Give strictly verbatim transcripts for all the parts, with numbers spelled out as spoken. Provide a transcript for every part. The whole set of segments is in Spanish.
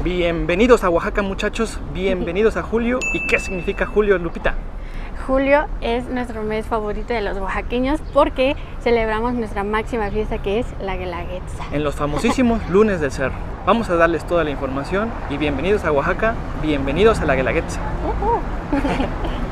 Bienvenidos a Oaxaca, muchachos, bienvenidos a julio. ¿Y qué significa julio, Lupita? Julio es nuestro mes favorito de los oaxaqueños porque celebramos nuestra máxima fiesta, que es la Guelaguetza. En los famosísimos lunes del cerro. Vamos a darles toda la información y bienvenidos a Oaxaca, bienvenidos a la Guelaguetza. Uh -huh.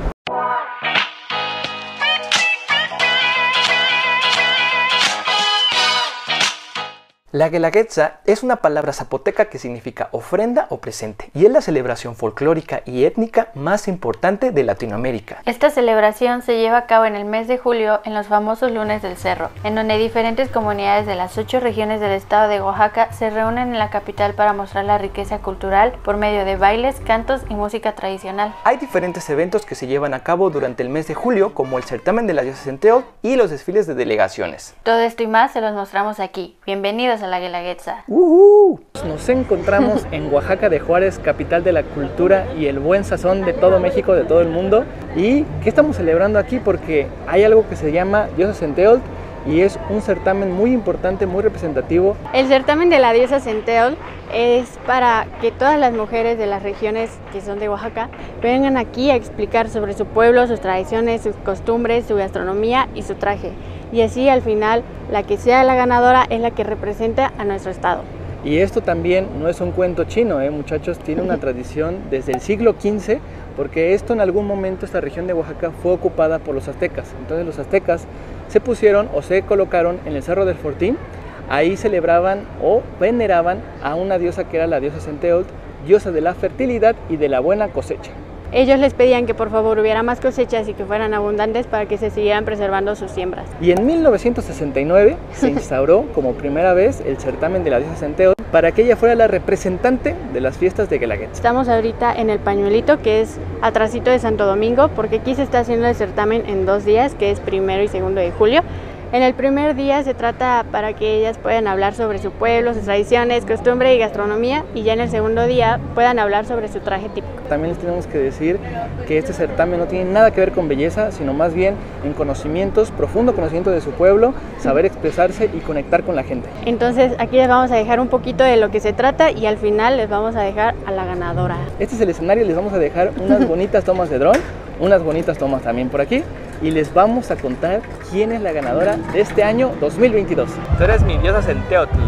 La Guelaguetza es una palabra zapoteca que significa ofrenda o presente y es la celebración folclórica y étnica más importante de Latinoamérica. Esta celebración se lleva a cabo en el mes de julio en los famosos lunes del cerro, en donde diferentes comunidades de las ocho regiones del estado de Oaxaca se reúnen en la capital para mostrar la riqueza cultural por medio de bailes, cantos y música tradicional. Hay diferentes eventos que se llevan a cabo durante el mes de julio, como el certamen de la diosa Centeotl y los desfiles de delegaciones. Todo esto y más se los mostramos aquí. Bienvenidos a la Guelaguetza. Uh -huh. Nos encontramos en Oaxaca de Juárez, capital de la cultura y el buen sazón de todo México, de todo el mundo. ¿Y qué estamos celebrando aquí? Porque hay algo que se llama diosa Centeotl y es un certamen muy importante, muy representativo. El certamen de la diosa Centeotl es para que todas las mujeres de las regiones que son de Oaxaca vengan aquí a explicar sobre su pueblo, sus tradiciones, sus costumbres, su gastronomía y su traje. Y así al final la que sea la ganadora es la que representa a nuestro estado. Y esto también no es un cuento chino, ¿eh, muchachos? Tiene una tradición desde el siglo quince, porque esto en algún momento, esta región de Oaxaca fue ocupada por los aztecas. Entonces los aztecas se pusieron o se colocaron en el Cerro del Fortín. Ahí celebraban o veneraban a una diosa que era la diosa Centeotl, diosa de la fertilidad y de la buena cosecha. Ellos les pedían que por favor hubiera más cosechas y que fueran abundantes para que se siguieran preservando sus siembras. Y en mil novecientos sesenta y nueve se instauró como primera vez el certamen de la diosa Centeotl para que ella fuera la representante de las fiestas de Guelaguetza. Estamos ahorita en el Pañuelito, que es atrasito de Santo Domingo, porque aquí se está haciendo el certamen en dos días, que es primero y segundo de julio. En el primer día se trata para que ellas puedan hablar sobre su pueblo, sus tradiciones, costumbre y gastronomía, y ya en el segundo día puedan hablar sobre su traje típico. También les tenemos que decir que este certamen no tiene nada que ver con belleza, sino más bien en conocimientos, profundo conocimiento de su pueblo, saber expresarse y conectar con la gente. Entonces aquí les vamos a dejar un poquito de lo que se trata y al final les vamos a dejar a la ganadora. Este es el escenario, les vamos a dejar unas bonitas tomas de dron, unas bonitas tomas también por aquí, y les vamos a contar quién es la ganadora de este año dos mil veintidós. Tú eres mi diosa Centeotl.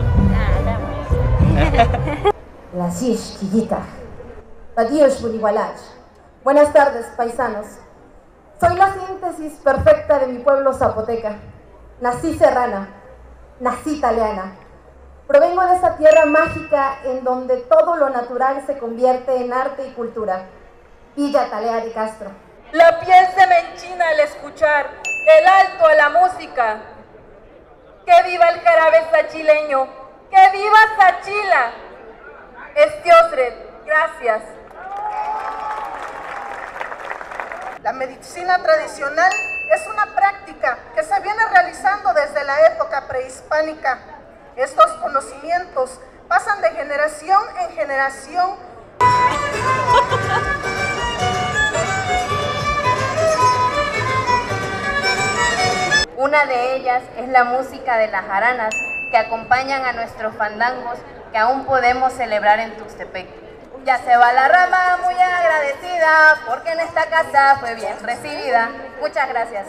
La Shish Chillita. Adiós, Buriwalach. Buenas tardes, paisanos. Soy la síntesis perfecta de mi pueblo zapoteca. Nací serrana, nací italiana. Provengo de esa tierra mágica en donde todo lo natural se convierte en arte y cultura. Villa Talea de Castro. La piel se me enchina al escuchar el alto a la música. ¡Que viva el jarabe sachileño! ¡Que viva Sachila! Estiosred, gracias. La medicina tradicional es una práctica que se viene realizando desde la época prehispánica. Estos conocimientos pasan de generación en generación. Una de ellas es la música de las jaranas que acompañan a nuestros fandangos que aún podemos celebrar en Tuxtepec. Ya se va la rama, muy agradecida, porque en esta casa fue bien recibida. Muchas gracias.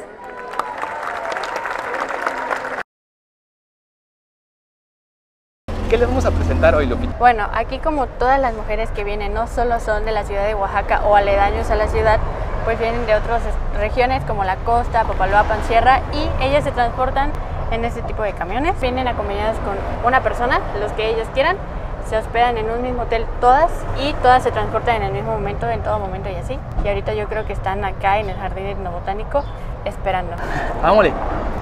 ¿Qué les vamos a presentar hoy, Lupita? Bueno, aquí como todas las mujeres que vienen no solo son de la ciudad de Oaxaca o aledaños a la ciudad, pues vienen de otras regiones como la costa, Papaloapan, Sierra, y ellas se transportan en este tipo de camiones. Vienen acompañadas con una persona, los que ellos quieran, se hospedan en un mismo hotel todas y todas se transportan en el mismo momento, en todo momento y así. Y ahorita yo creo que están acá en el Jardín Etnobotánico esperando. ¡Vámonos!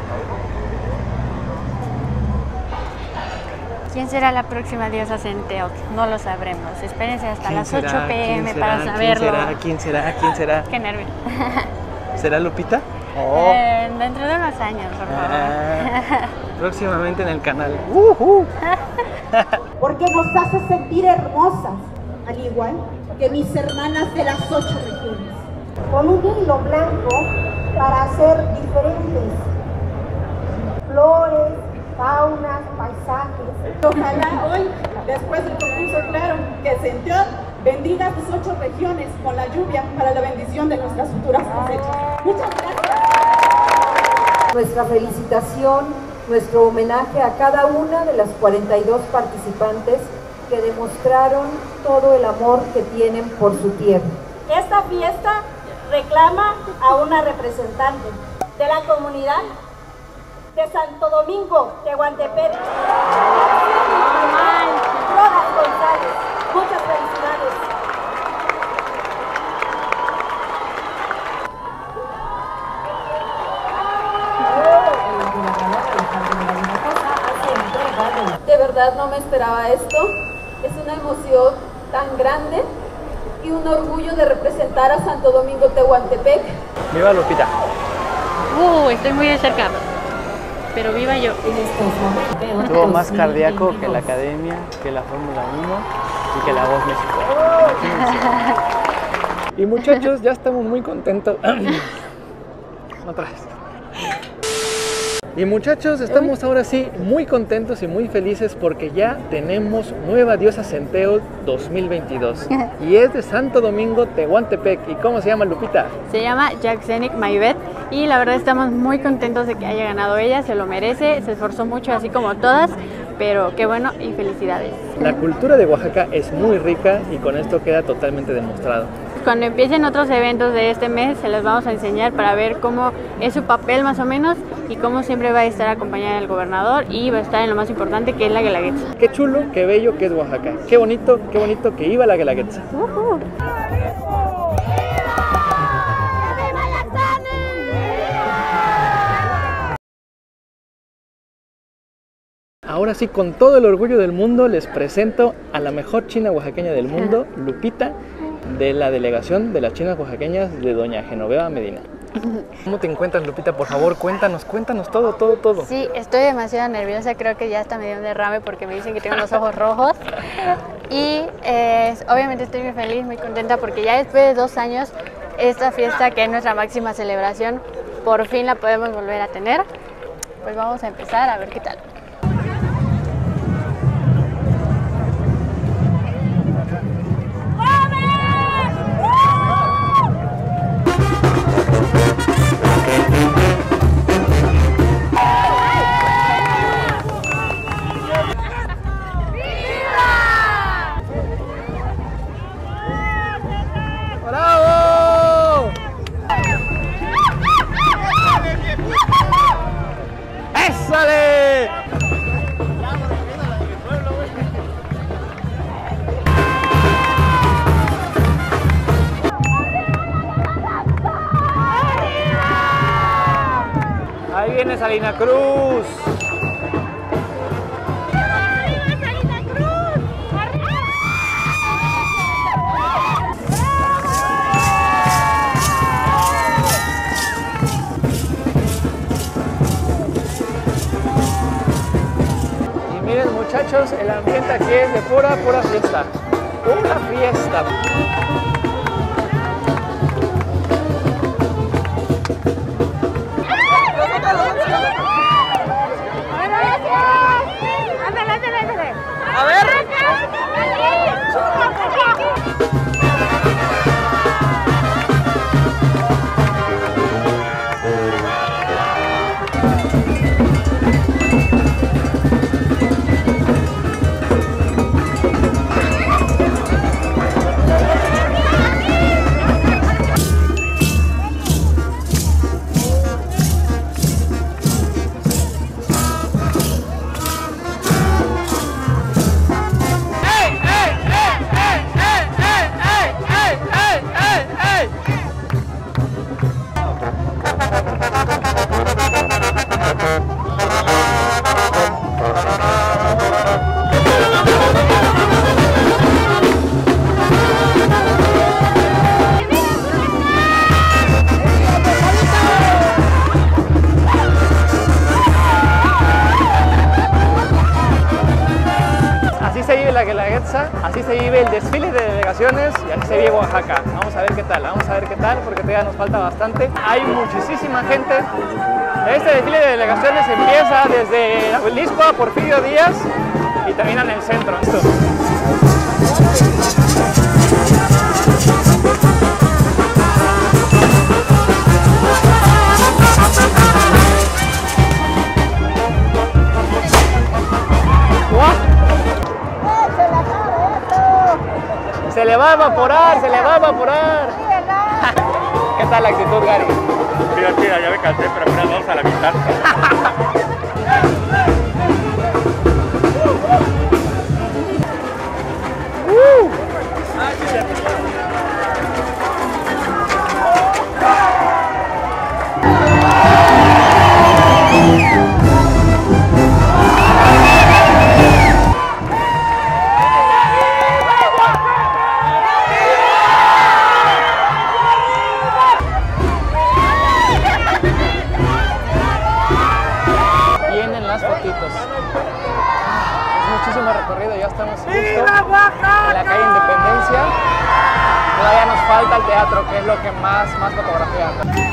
¿Quién será la próxima diosa Centeotl? No lo sabremos. Espérense hasta las será? ocho p m ¿Quién para será? saberlo. ¿Quién será? ¿Quién será? ¿Quién será? Qué nervio. ¿Será Lupita? Oh. Eh, dentro de unos años, por favor. Ah, próximamente en el canal. Uh -huh. Porque nos hace sentir hermosas, al igual que mis hermanas de las ocho regiones. Con un hilo blanco para hacer diferentes flores, faunas, paisajes. Ojalá hoy, después del concurso, claro, que el Señor bendiga tus ocho regiones con la lluvia para la bendición de nuestras futuras cosechas. Muchas gracias. Nuestra felicitación, nuestro homenaje a cada una de las cuarenta y dos participantes que demostraron todo el amor que tienen por su tierra. Esta fiesta reclama a una representante de la comunidad de Santo Domingo, Tehuantepec, Rodas González. Muchas felicidades. De verdad no me esperaba esto. Es una emoción tan grande y un orgullo de representar a Santo Domingo, Tehuantepec. Viva Lupita. Uh, estoy muy de cerca, pero viva yo. Tuvo más cardíaco que la academia, que la Fórmula uno y que la Voz México. Y muchachos, ya estamos muy contentos. Otra vez. Y muchachos, estamos ahora sí muy contentos y muy felices porque ya tenemos nueva diosa Centeo dos mil veintidós. Y es de Santo Domingo, Tehuantepec. ¿Y cómo se llama, Lupita? Se llama Yaxenic Maibet y la verdad estamos muy contentos de que haya ganado ella, se lo merece, se esforzó mucho así como todas, pero qué bueno y felicidades. La cultura de Oaxaca es muy rica y con esto queda totalmente demostrado. Cuando empiecen otros eventos de este mes se los vamos a enseñar para ver cómo es su papel más o menos y cómo siempre va a estar acompañada del gobernador y va a estar en lo más importante que es la Guelaguetza. Qué chulo, qué bello que es Oaxaca. Qué bonito, qué bonito que iba la Guelaguetza. Uh-huh. Ahora sí, con todo el orgullo del mundo, les presento a la mejor china oaxaqueña del mundo, Lupita, de la delegación de las chinas oaxaqueñas de doña Genoveva Medina. ¿Cómo te encuentras, Lupita? Por favor, cuéntanos, cuéntanos todo, todo, todo. Sí, estoy demasiado nerviosa, creo que ya hasta me dio un derrame porque me dicen que tengo los ojos rojos. Y eh, obviamente estoy muy feliz, muy contenta porque ya después de dos años, esta fiesta que es nuestra máxima celebración, por fin la podemos volver a tener. Pues vamos a empezar a ver qué tal. ¡Bravo! ¡Ésale! Ahí viene Salina Cruz. Y miren, muchachos, el ambiente aquí es de pura, pura fiesta. Pura fiesta. A ver. Guelaguetza, así se vive el desfile de delegaciones y así se vive Oaxaca. Vamos a ver qué tal, vamos a ver qué tal, porque todavía nos falta bastante. Hay muchísima gente. Este desfile de delegaciones empieza desde la Obelisco a Porfirio Díaz y termina en el centro. Se le va a evaporar, se le va a evaporar. ¿Qué tal la actitud, Gary? Mira, mira, ya me cansé, pero apenas vamos a la mitad. uh. Muchísimo recorrido, ya estamos justo en la calle Independencia. Todavía nos falta el teatro, que es lo que más, más fotografía.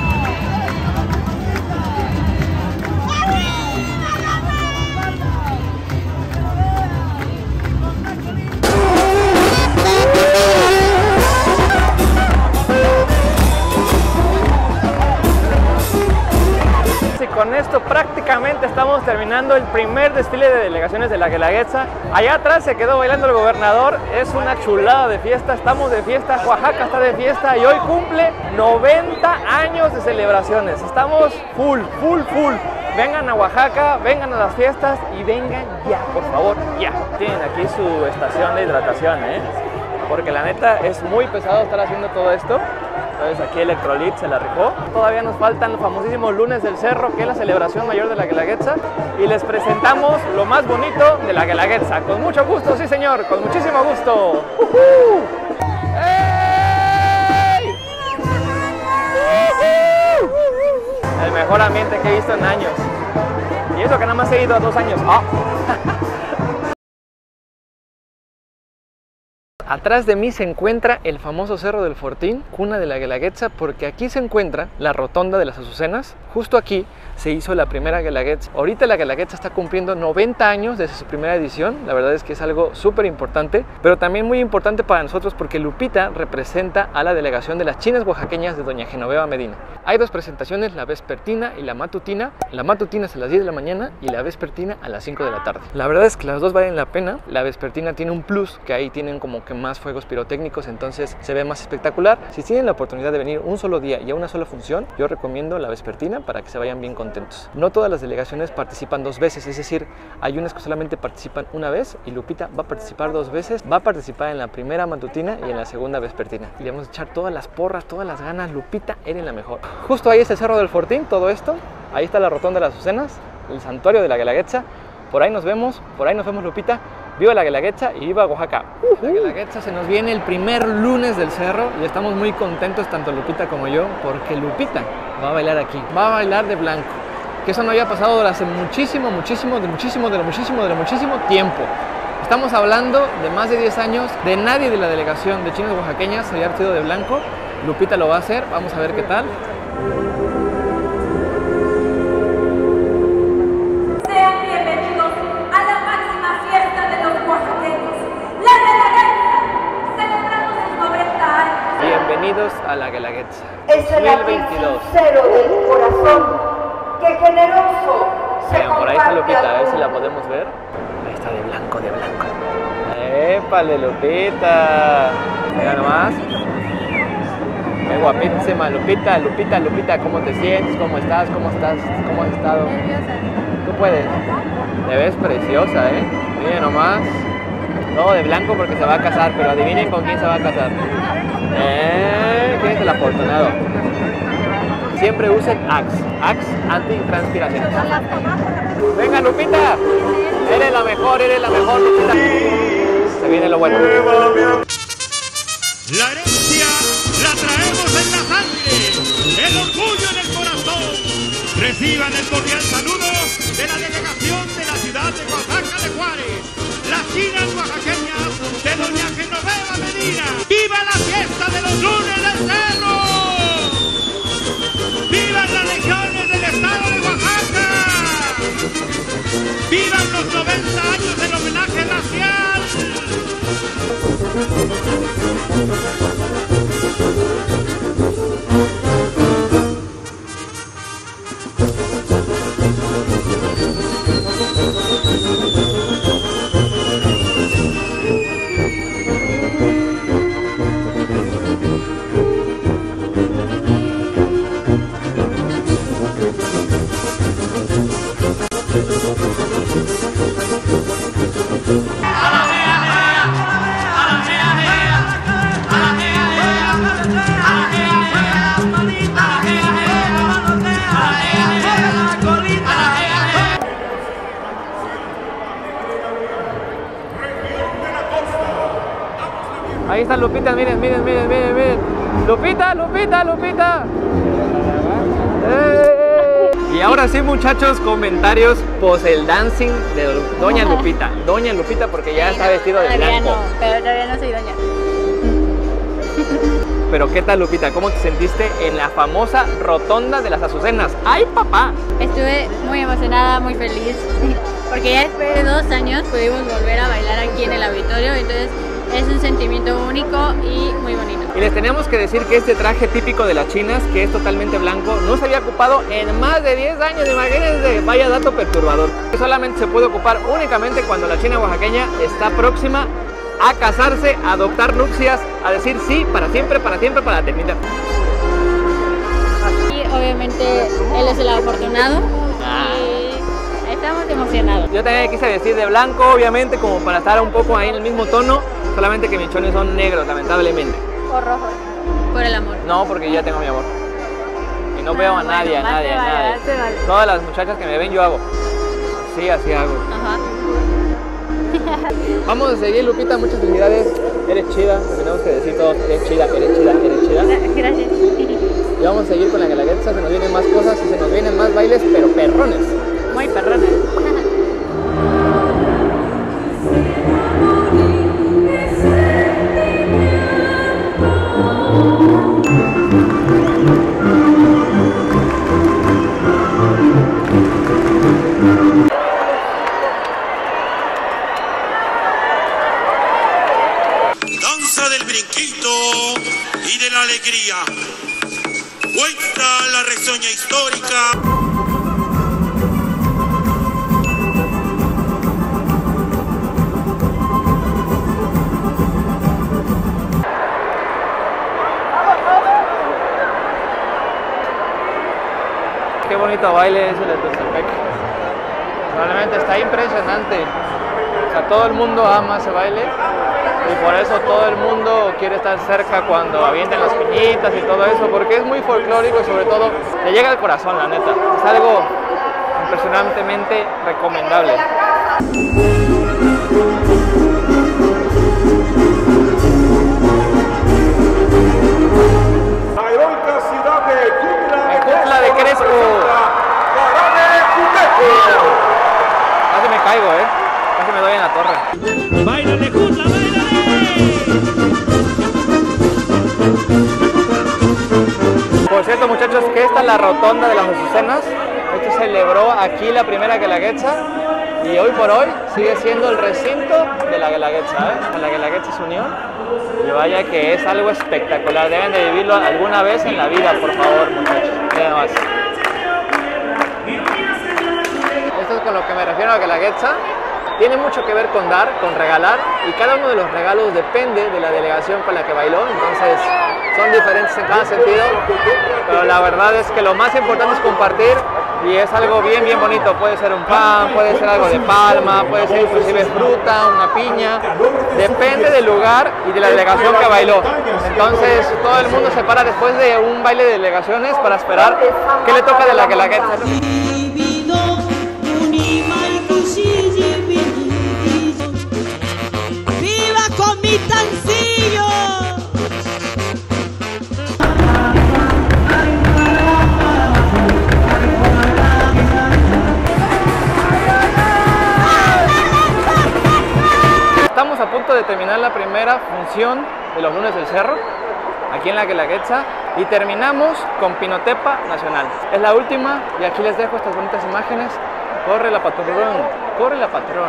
Y con esto prácticamente estamos terminando el primer desfile de delegaciones de la Guelaguetza. Allá atrás se quedó bailando el gobernador, es una chulada de fiesta, estamos de fiesta, Oaxaca está de fiesta y hoy cumple noventa años de celebraciones. Estamos full, full, full. Vengan a Oaxaca, vengan a las fiestas y vengan ya, por favor, ya. Tienen aquí su estación de hidratación, ¿eh? Porque la neta es muy pesado estar haciendo todo esto. Entonces aquí Electrolit se la rifó. Todavía nos faltan los famosísimos lunes del cerro, que es la celebración mayor de la Guelaguetza. Y les presentamos lo más bonito de la Guelaguetza. Con mucho gusto, sí señor, con muchísimo gusto. ¡Uh-huh! ¡Ey! ¡Uh-huh! El mejor ambiente que he visto en años. Y eso que nada más he ido a dos años. ¡Oh! Atrás de mí se encuentra el famoso Cerro del Fortín, cuna de la Guelaguetza, porque aquí se encuentra la rotonda de las Azucenas. Justo aquí se hizo la primera Guelaguetza. Ahorita la Guelaguetza está cumpliendo noventa años desde su primera edición. La verdad es que es algo súper importante, pero también muy importante para nosotros porque Lupita representa a la delegación de las chinas oaxaqueñas de doña Genoveva Medina. Hay dos presentaciones, la vespertina y la matutina. La matutina es a las diez de la mañana y la vespertina a las cinco de la tarde. La verdad es que las dos valen la pena. La vespertina tiene un plus, que ahí tienen como que más fuegos pirotécnicos, entonces se ve más espectacular. Si tienen la oportunidad de venir un solo día y a una sola función, yo recomiendo la vespertina para que se vayan bien contentos. No todas las delegaciones participan dos veces, es decir, hay unas que solamente participan una vez y Lupita va a participar dos veces. Va a participar en la primera matutina y en la segunda vespertina. Y le vamos a echar todas las porras, todas las ganas. Lupita, eres la mejor. Justo ahí es el Cerro del Fortín, todo esto. Ahí está la rotonda de las Azucenas, el santuario de la Guelaguetza. Por ahí nos vemos, por ahí nos vemos, Lupita. ¡Viva la Guelaguetza y viva Oaxaca! La Guelaguetza se nos viene el primer lunes del cerro y estamos muy contentos, tanto Lupita como yo, porque Lupita va a bailar aquí, va a bailar de blanco. Que eso no había pasado hace muchísimo, muchísimo, de muchísimo, de lo muchísimo, de lo muchísimo tiempo. Estamos hablando de más de diez años, de nadie de la delegación de chinas oaxaqueñas se había vestido de blanco. Lupita lo va a hacer, vamos a ver qué tal. Bienvenidos a la Guelaguetza Es el latir sincero del corazón, que generoso se Vean, por ahí está Lupita, a ver si la mundo. podemos ver. Ahí está de blanco, de blanco. ¡Épale, Lupita! Mira nomás. Qué guapísima, Lupita, Lupita, Lupita. ¿Cómo te sientes? ¿Cómo estás? ¿Cómo estás? ¿Cómo has estado? Nerviosa. Tú puedes. Te ves preciosa, ¿eh? Miren nomás. No, de blanco porque se va a casar, pero adivinen con quién se va a casar. ¿Eh? ¿Quién es el afortunado? Siempre usen Axe. Axe antitranspiración. Venga, Lupita. Eres la mejor, eres la mejor, Lupita. Se viene lo bueno. La herencia la traemos en la sangre, el orgullo en el corazón. Reciban el cordial saludo de la delegación de la ciudad de Oaxaca de Juárez, las chinas oaxaqueñas de doña Genoveva Medina. ¡Viva la fiesta de los lunes del cerro! ¡Vivan las regiones del estado de Oaxaca! ¡Vivan los noventa años del homenaje racial! Ahí está Lupita, miren, miren, miren, miren, miren. Lupita, Lupita, Lupita. ¡Eh! Y ahora sí, muchachos, comentarios post el dancing de doña Lupita. Doña Lupita porque ya está vestido de todavía blanco. No, pero todavía no soy doña. Pero ¿qué tal, Lupita? ¿Cómo te sentiste en la famosa rotonda de las Azucenas? ¡Ay, papá! Estuve muy emocionada, muy feliz, porque ya después de dos años pudimos volver a bailar aquí en el auditorio, entonces es un sentimiento único y muy bonito. Y les teníamos que decir que este traje típico de las chinas, que es totalmente blanco, no se había ocupado en más de diez años, imagínense, vaya dato perturbador. Que solamente se puede ocupar únicamente cuando la china oaxaqueña está próxima a casarse, a adoptar nupcias, a decir sí para siempre, para siempre, para la eternidad. Y obviamente él es el afortunado y estamos emocionados. Yo también quise vestir de blanco, obviamente, como para estar un poco ahí en el mismo tono, solamente que mis chones son negros, lamentablemente. O rojo. Por el amor. No, porque ya tengo mi amor. Y no, no veo a bueno, nadie, a nadie, a nadie. Vale. Todas las muchachas que me ven yo hago. Así, así hago. Ajá. Vamos a seguir, Lupita, muchas felicidades. Eres chida, tenemos que decir todos, eres chida, eres chida, eres chida. Gracias. Y vamos a seguir con la Guelaguetza, se nos vienen más cosas y se nos vienen más bailes, pero perrones. Muy perrones. Danza del brinquito y de la alegría. Cuenta la reseña histórica. Qué bonito baile es el de Tuxtepec. Realmente está impresionante. O sea, todo el mundo ama ese baile y por eso todo el mundo quiere estar cerca cuando avienten las piñitas y todo eso, porque es muy folclórico y sobre todo te llega al corazón, la neta. Es algo impresionantemente recomendable. La heroica ciudad de Ejutla de Crespo. Casi me caigo, eh. Casi me doy en la torre. ¡Báilale, Ejutla, báilale! Por cierto, muchachos, que esta es la rotonda de las Azucenas. Esto se celebró aquí la primera Guelaguetza y hoy por hoy sigue siendo el recinto de la Guelaguetza, ¿eh? La Guelaguetza es unión y vaya que es algo espectacular. Deben de vivirlo alguna vez en la vida, por favor, muchachos. Miren nomás. Esto es con lo que me refiero a Guelaguetza. Tiene mucho que ver con dar, con regalar, y cada uno de los regalos depende de la delegación con la que bailó, entonces son diferentes en cada sentido, pero la verdad es que lo más importante es compartir y es algo bien bien bonito. Puede ser un pan, puede ser algo de palma, puede ser inclusive fruta, una piña, depende del lugar y de la delegación que bailó. Entonces todo el mundo se para después de un baile de delegaciones para esperar qué le toca de la Guelaguetza. ¡Viva con mi tancillo! punto de terminar la primera función de los lunes del cerro, aquí en la Guelaguetza, y terminamos con Pinotepa Nacional. Es la última y aquí les dejo estas bonitas imágenes. Corre la patrón, corre la patrón.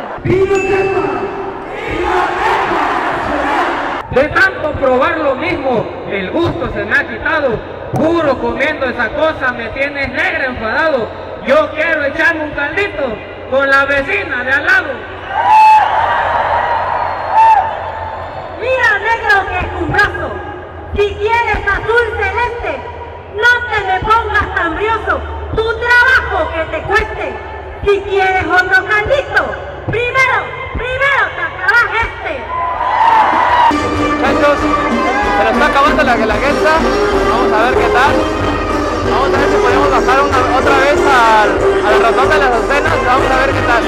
De tanto probar lo mismo, el gusto se me ha quitado. Juro, comiendo esa cosa me tienes negro enfadado. Yo quiero echarme un caldito con la vecina de al lado. Mira, negro, que es un brazo. Si quieres azul celeste, no te me pongas tan brioso. Tu trabajo que te cueste. Si quieres otro caldito, primero, primero te acabas este. Muchachos, se nos está acabando la Guelaguetza. Vamos a ver qué tal. Vamos a ver si podemos bajar una, otra vez al, al ratón de las azucenas. Vamos a ver qué tal.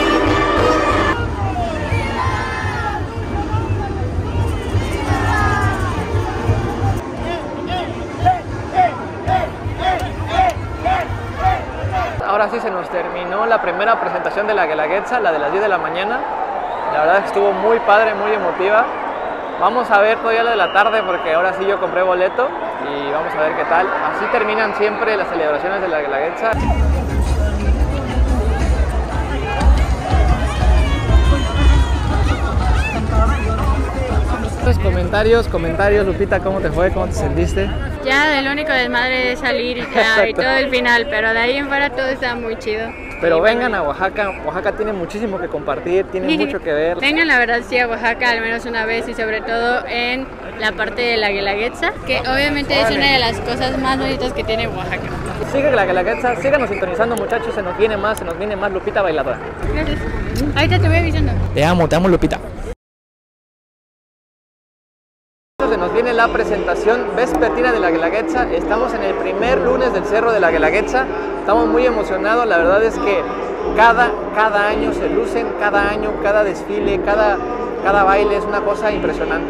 Ahora sí se nos terminó la primera presentación de la Guelaguetza, la de las diez de la mañana. La verdad es que estuvo muy padre, muy emotiva. Vamos a ver todavía la de la tarde porque ahora sí yo compré boleto y vamos a ver qué tal. Así terminan siempre las celebraciones de la Guelaguetza. Comentarios, comentarios, Lupita, ¿cómo te fue? ¿Cómo te sentiste? Ya del único desmadre de salir y, ya, y todo el final, pero de ahí en fuera todo está muy chido. Pero y vengan bueno. a Oaxaca, Oaxaca tiene muchísimo que compartir, tiene mucho que ver. Vengan la verdad sí a Oaxaca al menos una vez y sobre todo en la parte de la Guelaguetza, que obviamente es una de las cosas más bonitas que tiene Oaxaca. Sigue la Guelaguetza, síganos sintonizando muchachos, se nos viene más, se nos viene más Lupita bailadora. Gracias. Ahorita te voy avisando. Te amo, te amo Lupita. Se nos viene la presentación vespertina de la Guelaguetza. Estamos en el primer lunes del cerro de la Guelaguetza. Estamos muy emocionados. La verdad es que cada, cada año se lucen, cada año, cada desfile, cada, cada baile es una cosa impresionante.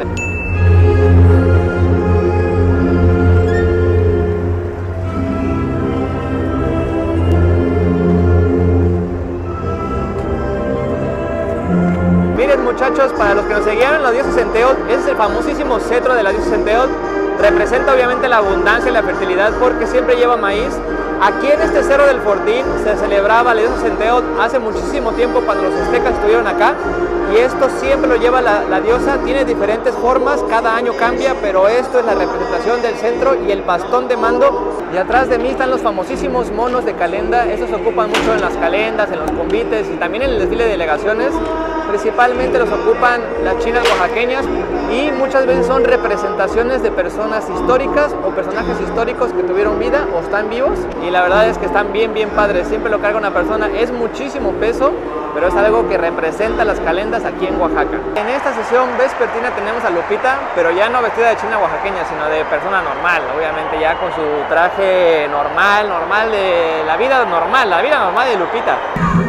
Miren muchachos, para los que nos seguían en la diosa Centeotl, ese es el famosísimo cetro de la diosa Centeotl. Representa obviamente la abundancia y la fertilidad porque siempre lleva maíz. Aquí en este cerro del Fortín se celebraba la diosa Centeotl hace muchísimo tiempo cuando los aztecas estuvieron acá. Y esto siempre lo lleva la, la diosa, tiene diferentes formas, cada año cambia, pero esto es la representación del centro y el bastón de mando. Y atrás de mí están los famosísimos monos de calenda. Estos se ocupan mucho en las calendas, en los convites y también en el desfile de delegaciones. Principalmente los ocupan las chinas oaxaqueñas y muchas veces son representaciones de personas históricas o personajes históricos que tuvieron vida o están vivos, y la verdad es que están bien bien padres. Siempre lo carga una persona, es muchísimo peso, pero es algo que representa las calendas aquí en Oaxaca. En esta sesión vespertina tenemos a Lupita, pero ya no vestida de china oaxaqueña, sino de persona normal, obviamente ya con su traje normal, normal de la vida normal, la vida normal de Lupita.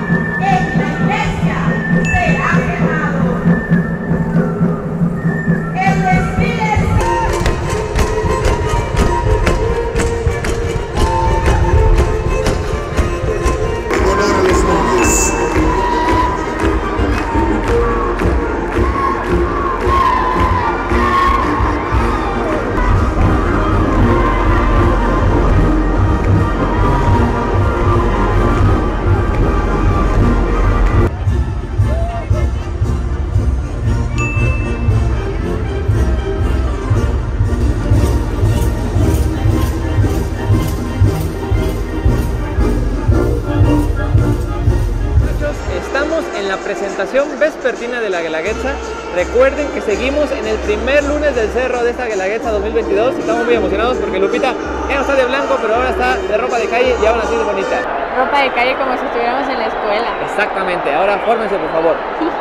Presentación vespertina de la Guelaguetza. Recuerden que seguimos en el primer lunes del cerro de esta Guelaguetza dos mil veintidós. Estamos muy emocionados porque Lupita ya no está de blanco, pero ahora está de ropa de calle y aún así de bonita. Ropa de calle como si estuviéramos en la escuela. Exactamente, ahora fórmense por favor.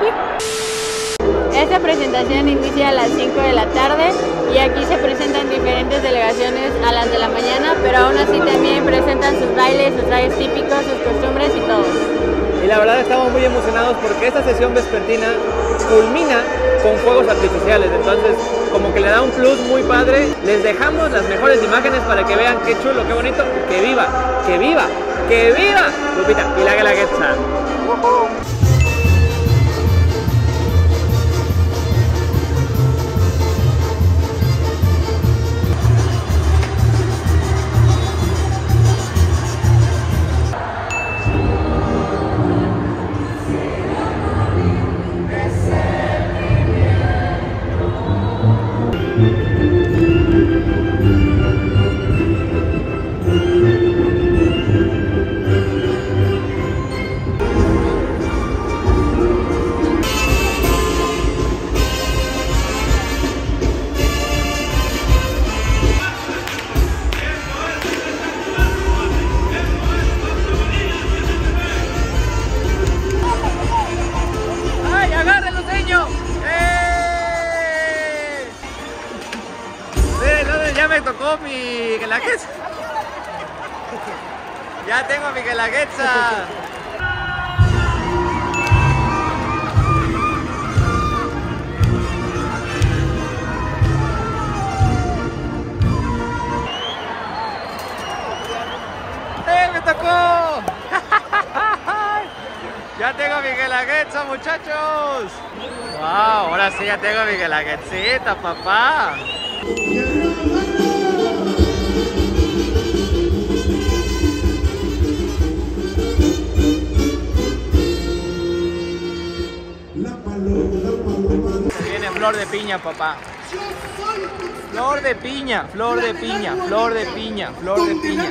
Esta presentación inicia a las cinco de la tarde y aquí se presentan diferentes delegaciones a las de la mañana, pero aún así también presentan sus bailes, sus trajes típicos, sus costumbres y todo. Y la verdad estamos muy emocionados porque esta sesión vespertina culmina con fuegos artificiales, entonces como que le da un plus muy padre. Les dejamos las mejores imágenes para que vean qué chulo, qué bonito, que viva, que viva, que viva Lupita y la Guelaguetza. Uh-huh. ya me tocó mi guelaguetza. Ya tengo mi guelaguetza. ¡Eh, me tocó! Ya tengo mi guelaguetza, muchachos. Wow, ahora sí ya tengo mi guelaguetzita, papá. Viene flor de piña, papá. Flor de piña, flor de piña, flor de piña, flor de piña.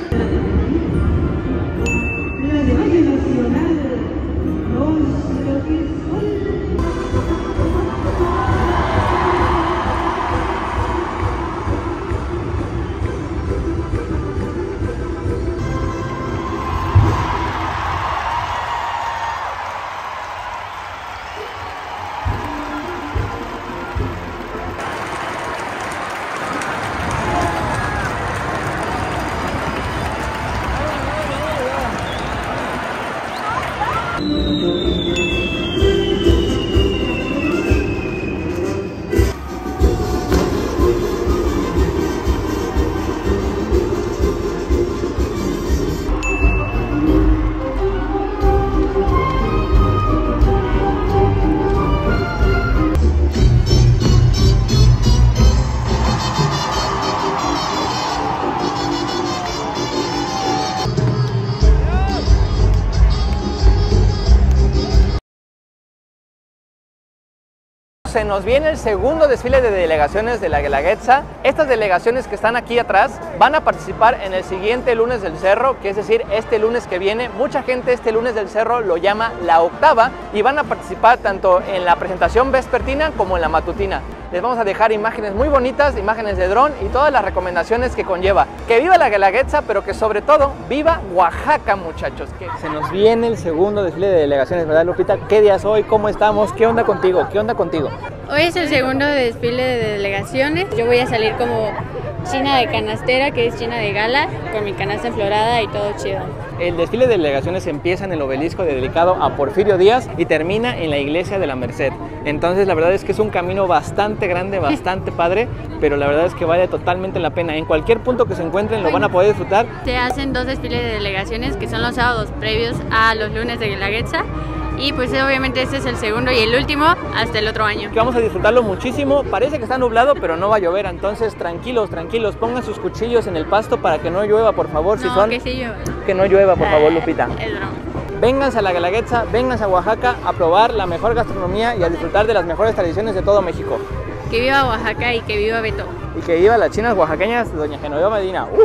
Se nos viene el segundo desfile de delegaciones de la Guelaguetza. Estas delegaciones que están aquí atrás van a participar en el siguiente lunes del cerro, que es decir, este lunes que viene. Mucha gente este lunes del cerro lo llama la octava y van a participar tanto en la presentación vespertina como en la matutina. Les vamos a dejar imágenes muy bonitas, imágenes de dron y todas las recomendaciones que conlleva. Que viva la Guelaguetza, pero que sobre todo viva Oaxaca, muchachos. Que se nos viene el segundo desfile de delegaciones, ¿verdad, Lupita? ¿Qué día es hoy? ¿Cómo estamos? ¿Qué onda contigo? ¿Qué onda contigo? Hoy es el segundo desfile de delegaciones. Yo voy a salir como china de canastera, que es china de gala, con mi canasta enflorada y todo chido. El desfile de delegaciones empieza en el obelisco dedicado a Porfirio Díaz y termina en la iglesia de la Merced. Entonces la verdad es que es un camino bastante grande, bastante padre, pero la verdad es que vale totalmente la pena. En cualquier punto que se encuentren lo van a poder disfrutar. Se hacen dos desfiles de delegaciones que son los sábados previos a los lunes de Guelaguetza. Y pues obviamente este es el segundo y el último hasta el otro año. Que vamos a disfrutarlo muchísimo. Parece que está nublado, pero no va a llover. Entonces tranquilos, tranquilos. Pongan sus cuchillos en el pasto para que no llueva, por favor. Si no, son... que sí llueva. Que no llueva, por favor, Lupita. Es broma. Vénganse a la Guelaguetza, vénganse a Oaxaca a probar la mejor gastronomía y a disfrutar de las mejores tradiciones de todo México. Que viva Oaxaca y que viva Beto. Y que viva las chinas oaxaqueñas de doña Genoveva Medina. Uh,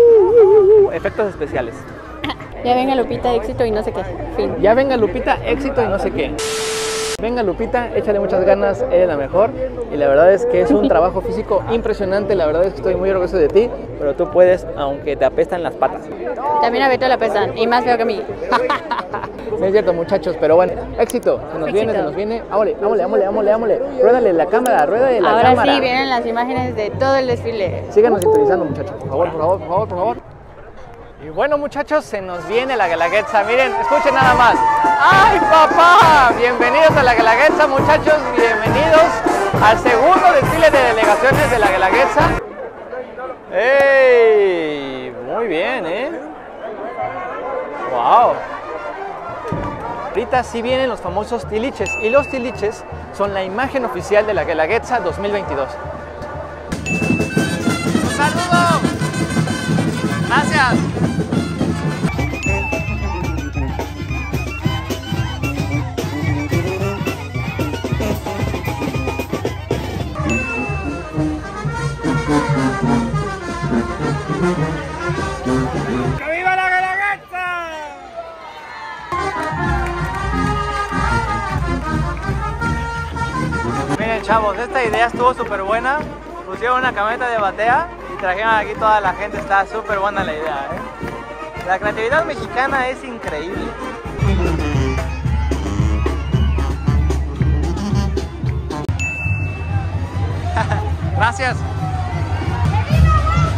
uh, uh, uh, efectos especiales. Ya venga Lupita, éxito y no sé qué. Fin. Ya venga Lupita, éxito y no sé qué. Venga Lupita, échale muchas ganas, eres la mejor. Y la verdad es que es un trabajo físico impresionante. La verdad es que estoy muy orgulloso de ti, pero tú puedes, aunque te apestan las patas. También a Beto le apestan, y más feo que a mí. No es cierto, muchachos, pero bueno, éxito. Se nos éxito. viene, se nos viene. Ámole, ámole, ámole, ámole, ámole. Ruédale la cámara, ruédale la Ahora cámara. Ahora sí, vienen las imágenes de todo el desfile. Síganos sintonizando, muchachos, por favor, por favor, por favor, por favor. Y bueno, muchachos, se nos viene la Guelaguetza. Miren, escuchen nada más. ¡Ay, papá! Bienvenidos a la Guelaguetza, muchachos. Bienvenidos al segundo desfile de delegaciones de la Guelaguetza. ¡Ey! Muy bien, ¿eh? ¡Wow! Ahorita sí vienen los famosos tiliches. Y los tiliches son la imagen oficial de la Guelaguetza dos mil veintidós. ¡Un saludo! ¡Gracias! ¡Que viva la Guelaguetza! Miren, chavos, esta idea estuvo súper buena. Pusieron una camioneta de batea y trajeron aquí toda la gente. Está súper buena la idea, ¿eh? La creatividad mexicana es increíble. Gracias.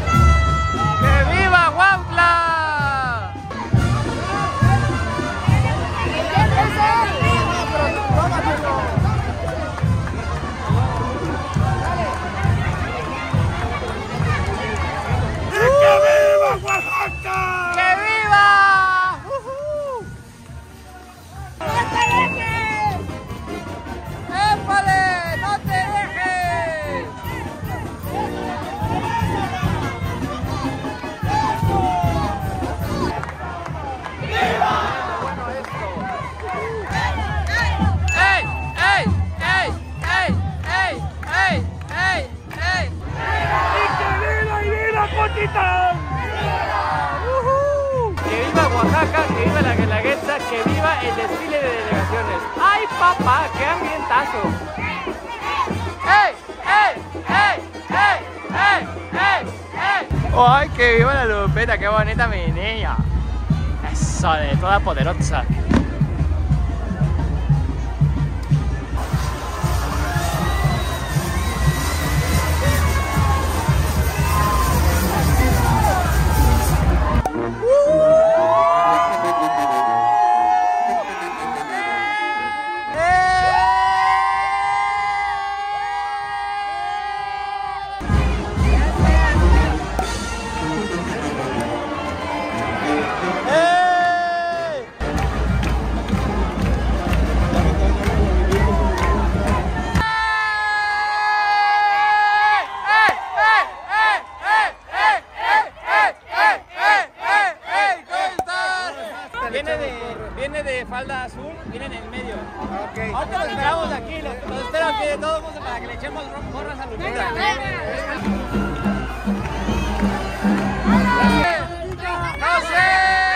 Titán! ¡Uh-huh! ¡Que viva Oaxaca! ¡Que viva la Guelaguetza! ¡Que viva el desfile de delegaciones! ¡Ay, papá! ¡Qué ambientazo! ¡Ey! ¡Ey! ¡Ey! ¡Ey! ¡Ey! ¡Ey! ¡Ey! ¡Ay, que viva la Lupeta! ¡Qué bonita mi niña! Eso de toda poderosa. Viene de falda azul, viene en el medio. Okay. Ahorita los esperamos aquí, los, los espero aquí de todos modos para que le echemos porras a Lupita. ¡No sé!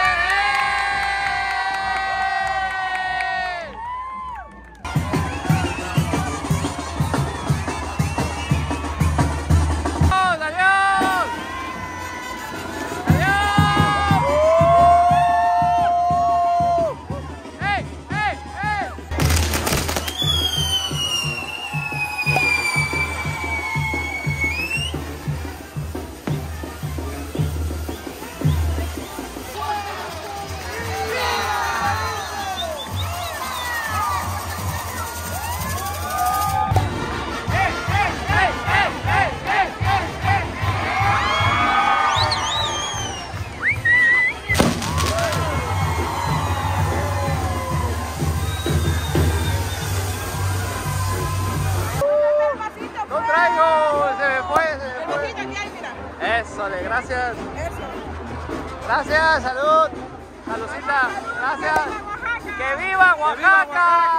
Ésole, gracias. Gracias, salud. Saludcita, gracias. ¡Que viva Oaxaca!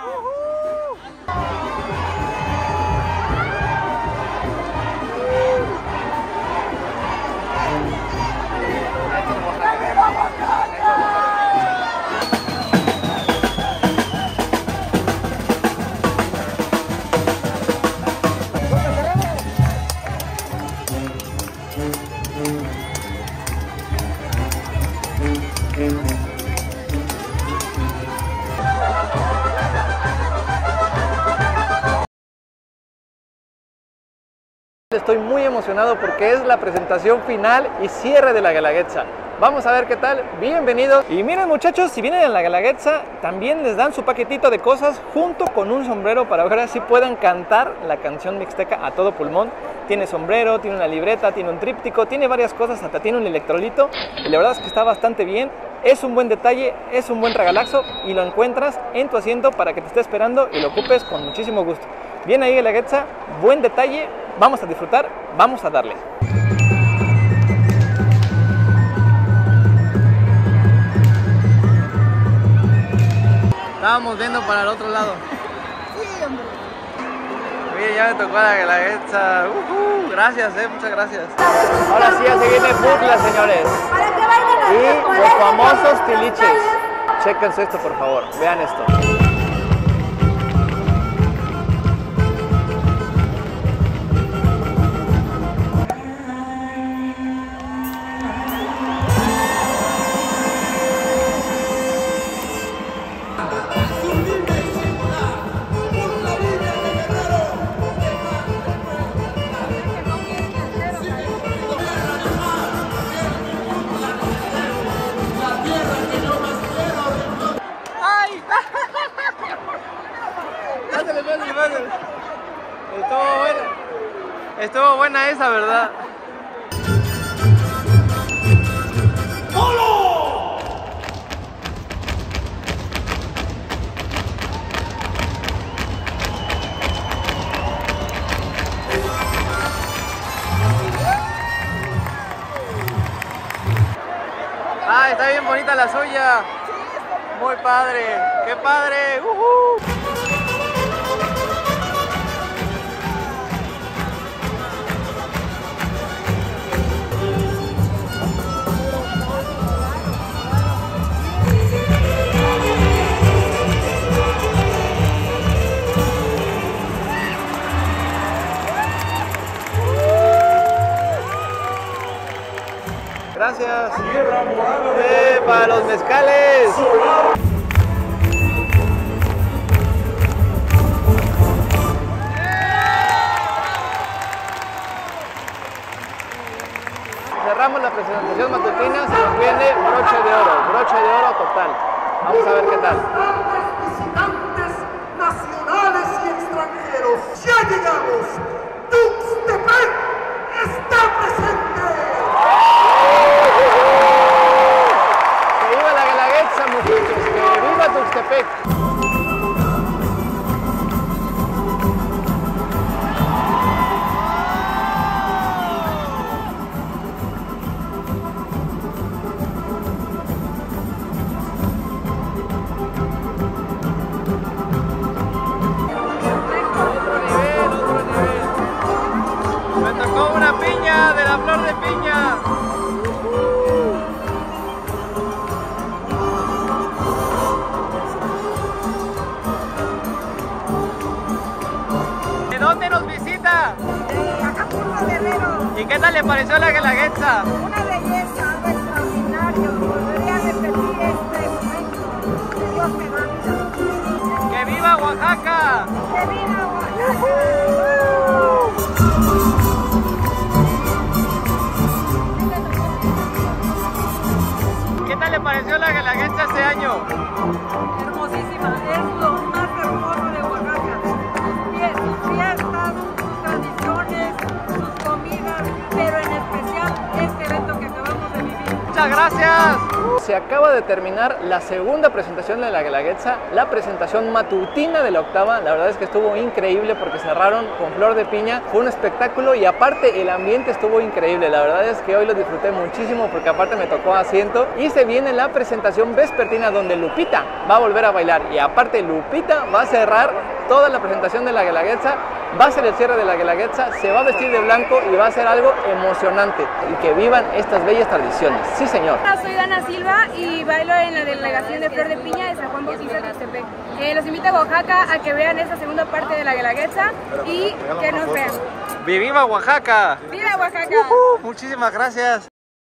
Estoy muy emocionado porque es la presentación final y cierre de la Guelaguetza. Vamos a ver qué tal, bienvenidos. Y miren muchachos, si vienen a la Guelaguetza, también les dan su paquetito de cosas junto con un sombrero para que ahora sí puedan cantar la canción mixteca a todo pulmón. Tiene sombrero, tiene una libreta, tiene un tríptico, tiene varias cosas, hasta tiene un electrolito. Y la verdad es que está bastante bien, es un buen detalle, es un buen regalazo y lo encuentras en tu asiento para que te esté esperando y lo ocupes con muchísimo gusto. Bien ahí Guelaguetza, buen detalle, vamos a disfrutar, vamos a darle. Estábamos viendo para el otro lado. Sí, hombre. Mire, ya me tocó la Guelaguetza. Uh -huh. Gracias, eh, muchas gracias. Ahora sí, a seguirle burla, señores. Y los famosos tiliches. Chéquense esto, por favor. Vean esto. Estuvo buena. Estuvo buena esa, ¿verdad? ¡Solo! Ah, está bien bonita la suya. Muy padre. ¡Qué padre! Uh-huh. Gracias. ¡Eh, para los mezcales! Cerramos la presentación matutina, se nos viene broche de oro, broche de oro total. Vamos a ver qué tal. Visitantes nacionales y extranjeros, ya llegamos. Tuxtepec está presente. ¡Que viva la Guelaguetza, muchachos! ¡Que viva Tuxtepec! Una piña de la flor de piña. ¿De dónde nos visita? De Acapulco, Guerrero. ¿Y qué tal le pareció la Guelaguetza? Una belleza, algo extraordinario. Volvería a repetir este momento. Que Dios me manda. ¡Que viva Oaxaca! ¡Que viva Oaxaca! ¿Qué tal le pareció la Guelaguetza este año? Hermosísima, es lo más hermoso de Oaxaca. Sus fiestas, sus tradiciones, sus comidas, pero en especial este evento que acabamos de vivir. ¡Muchas gracias! Se acaba de terminar la segunda presentación de la Guelaguetza, la presentación matutina de la octava. La verdad es que estuvo increíble porque cerraron con flor de piña. Fue un espectáculo y aparte el ambiente estuvo increíble. La verdad es que hoy lo disfruté muchísimo porque aparte me tocó asiento. Y se viene la presentación vespertina donde Lupita va a volver a bailar. Y aparte Lupita va a cerrar toda la presentación de la Guelaguetza. Va a ser el cierre de la Guelaguetza, se va a vestir de blanco y va a ser algo emocionante. Y que vivan estas bellas tradiciones. Sí, señor. Hola, soy Dana Silva y bailo en la delegación de Flor de Piña de San Juan Bautista de Tuxtepec. Eh, los invito a Oaxaca a que vean esta segunda parte de la Guelaguetza y que nos vean. ¡Viva Oaxaca! ¡Viva Oaxaca! Uh-huh, muchísimas gracias.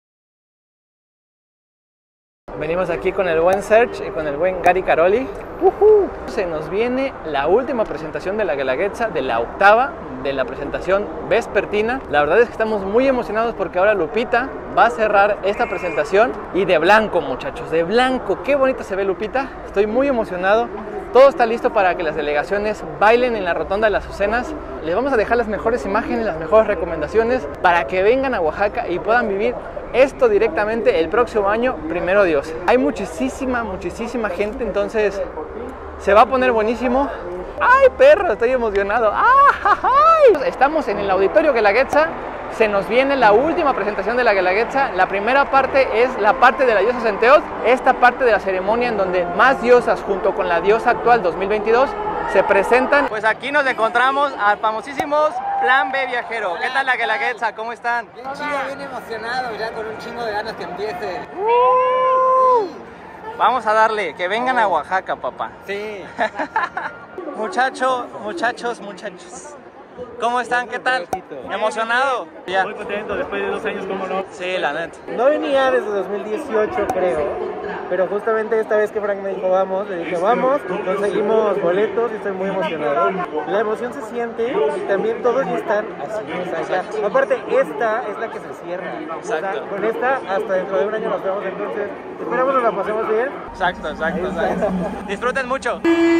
Venimos aquí con el buen Serge y con el buen Gary Caroli. Uh-huh. Se nos viene la última presentación de la Guelaguetza, de la octava, de la presentación vespertina. La verdad es que estamos muy emocionados porque ahora Lupita va a cerrar esta presentación y de blanco, muchachos, de blanco. Qué bonita se ve Lupita, estoy muy emocionado. Todo está listo para que las delegaciones bailen en la Rotonda de las Azucenas. Les vamos a dejar las mejores imágenes, las mejores recomendaciones para que vengan a Oaxaca y puedan vivir esto directamente el próximo año, primero Dios. Hay muchísima, muchísima gente, entonces se va a poner buenísimo. ¡Ay, perro! Estoy emocionado. ¡Ay! Estamos en el Auditorio Guelaguetza. Se nos viene la última presentación de la Guelaguetza. La primera parte es la parte de la diosa Centeot, esta parte de la ceremonia en donde más diosas junto con la diosa actual dos mil veintidós se presentan. Pues aquí nos encontramos al famosísimos Plan B Viajero. ¿Qué tal la Guelaguetza? ¿Cómo están? Bien chido, bien emocionado, ya con un chingo de ganas que empiece. Uh, vamos a darle, que vengan a Oaxaca, papá. Sí. Muchachos, muchachos, muchachos. ¿Cómo están? ¿Qué tal? ¿Emocionado? Ya. Muy contento, después de dos años, ¿cómo no? Sí, la neta. No venía desde dos mil dieciocho, creo, pero justamente esta vez que Frank me dijo vamos, le dije vamos, conseguimos boletos y estoy muy emocionado. La emoción se siente y también todos ya están así, o sea, ya. Aparte, esta es la que se cierra. Exacto. O sea, con esta hasta dentro de un año nos vemos, entonces esperamos nos la pasemos bien. Exacto, exacto, exacto. Disfruten mucho.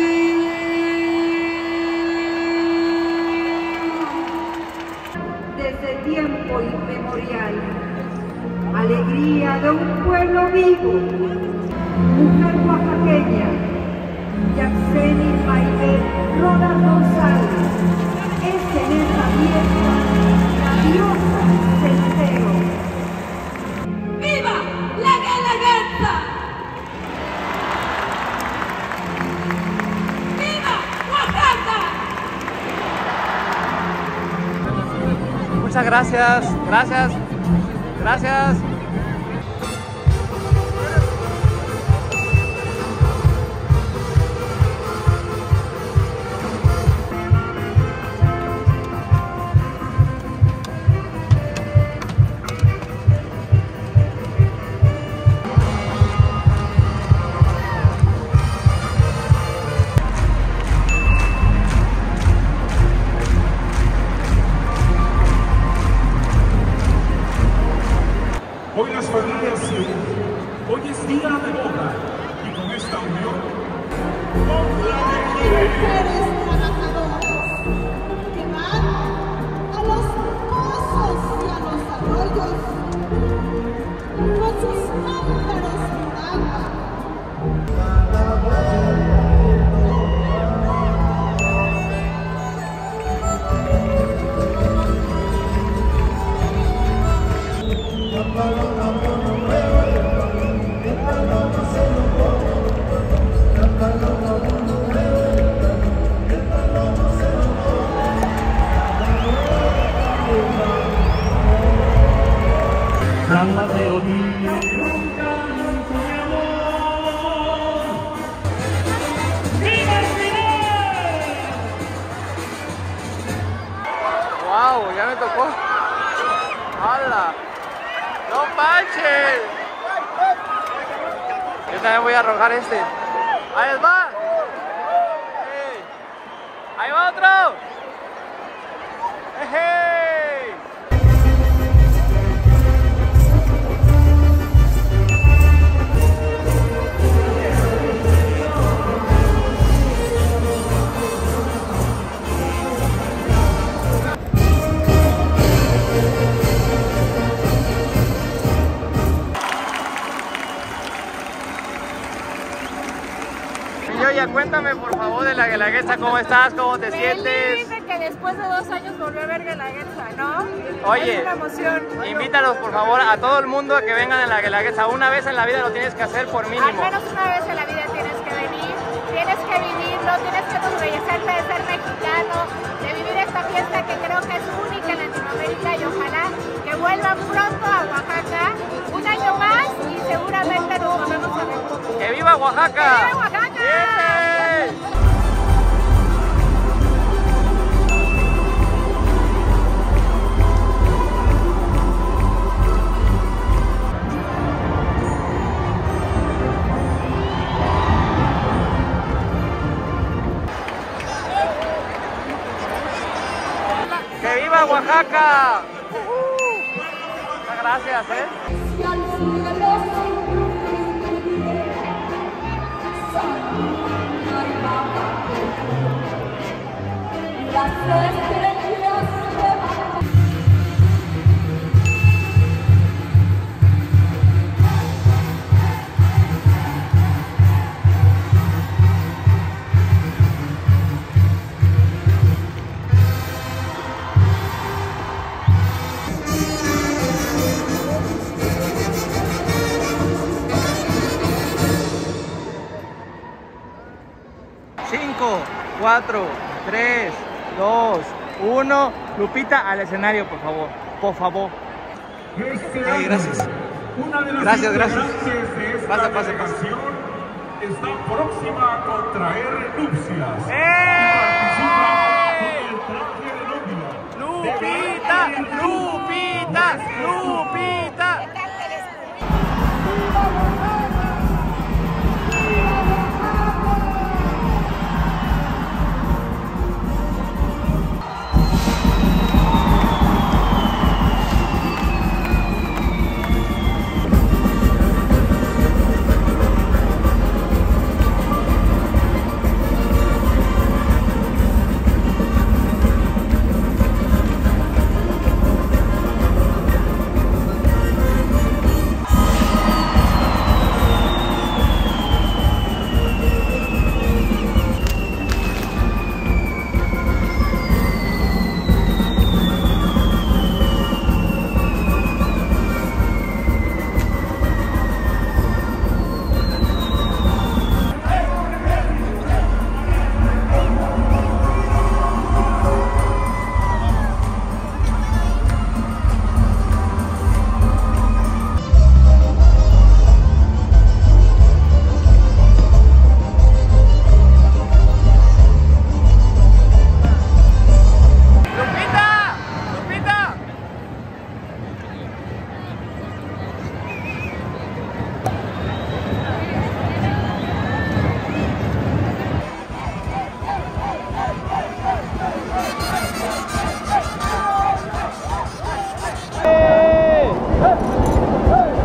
Desde tiempo inmemorial, alegría de un pueblo vivo, mujer oaxaqueña, Yaxeni Maibel Rodas González, es en esta fiesta la diosa Centeot. ¡Viva la Guelaguetza! ¡Viva Oaxaca! Muchas gracias, gracias, gracias. familias se unen. Hoy es día de boda y con esta unión, con la mujeres trabajadoras que van a los pozos y a los arroyos con sus cántaros de agua. Wow, ya me tocó. ¡Hala! ¡No manches! Yo también voy a arrojar este. ¡Ahí les va! ¡Hey! ¡Ahí va otro! ¡Hey! Yoya, cuéntame por favor de la Guelaguetza, ¿cómo estás? ¿Cómo te sientes? Dice que después de dos años volvió a ver Guelaguetza, ¿no? Oye, es una emoción. Invítalos por favor a todo el mundo a que vengan a la Guelaguetza. Una vez en la vida lo tienes que hacer por mínimo. Al menos una vez en la vida tienes que venir, tienes que vivirlo, tienes que enorgullecerte de ser mexicano, de vivir esta fiesta que creo que es única en Latinoamérica y ojalá que vuelvan pronto a Oaxaca, un año más y seguramente nos volvemos a ver. ¡Que viva Oaxaca! ¡Que viva Oaxaca! ¡Bien! ¡Que viva Oaxaca! Muchas gracias, ¿eh? cinco, cuatro, tres, dos, uno. Lupita, al escenario, por favor. Por favor. Hey, gracias. Gracias, gracias. Pasa, pasa, pasa. Está próxima a contraer nupcias. ¡Eh! El traje de novia. Lupita, Lupita, Lupita.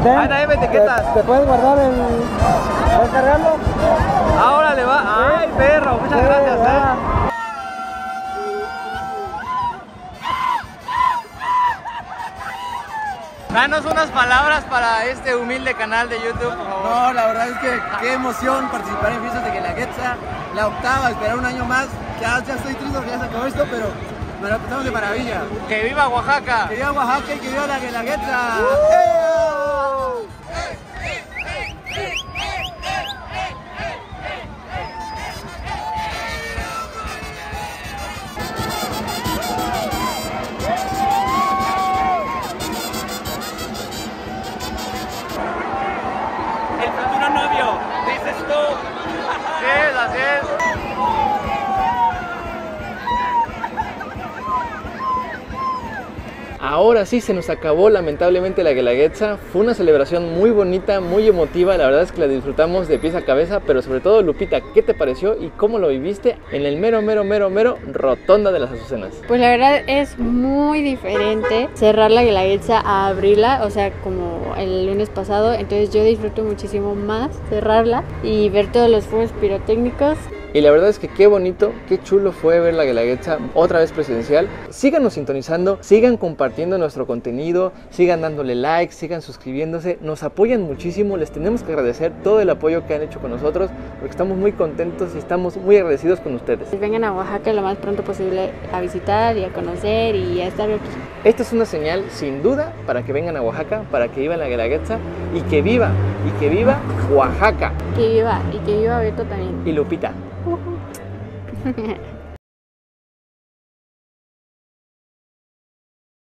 Ten, Ahí también me etiquetas. ¿Te, te puedes guardar el... ¿Puedes cargarlo? Ahora le va. Ay, perro, muchas Sí, gracias, ya. eh. Danos unas palabras para este humilde canal de YouTube, por favor. No, la verdad es que qué emoción participar en Fiestas de Guelaguetza, la octava, esperar un año más. Ya, ya estoy triste porque ya se acabó esto, pero nos la pasamos de maravilla. ¡Que viva Oaxaca! ¡Que viva Oaxaca y que viva la Guelaguetza! ¡Uh! El futuro novio, dices tú. Así es, así es. Ahora sí se nos acabó lamentablemente la Guelaguetza. Fue una celebración muy bonita, muy emotiva. La verdad es que la disfrutamos de pies a cabeza, pero sobre todo, Lupita, ¿qué te pareció y cómo lo viviste en el mero, mero, mero, mero Rotonda de las Azucenas? Pues la verdad es muy diferente cerrar la Guelaguetza a abrirla, o sea, como el lunes pasado. Entonces yo disfruto muchísimo más cerrarla y ver todos los fuegos pirotécnicos. Y la verdad es que qué bonito, qué chulo fue ver la Guelaguetza otra vez presencial. Síganos sintonizando, sigan compartiendo nuestro contenido, sigan dándole like, sigan suscribiéndose, nos apoyan muchísimo, les tenemos que agradecer todo el apoyo que han hecho con nosotros, porque estamos muy contentos y estamos muy agradecidos con ustedes. Vengan a Oaxaca lo más pronto posible a visitar y a conocer y a estar aquí. Esta es una señal sin duda para que vengan a Oaxaca, para que vivan la Guelaguetza y que viva, y que viva Oaxaca. Que viva, y que viva Beto también. Y Lupita. Uh-huh.